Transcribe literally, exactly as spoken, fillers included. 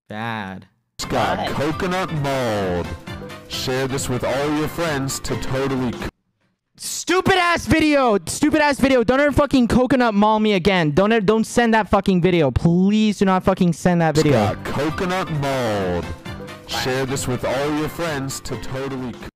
Bad. It's got coconut mold. Share this with all your friends to totally... Stupid ass video. Stupid ass video. Don't ever fucking coconut mall me again. Don't ever, don't send that fucking video. Please do not fucking send that video. It's got coconut mold. Share this with all your friends to totally...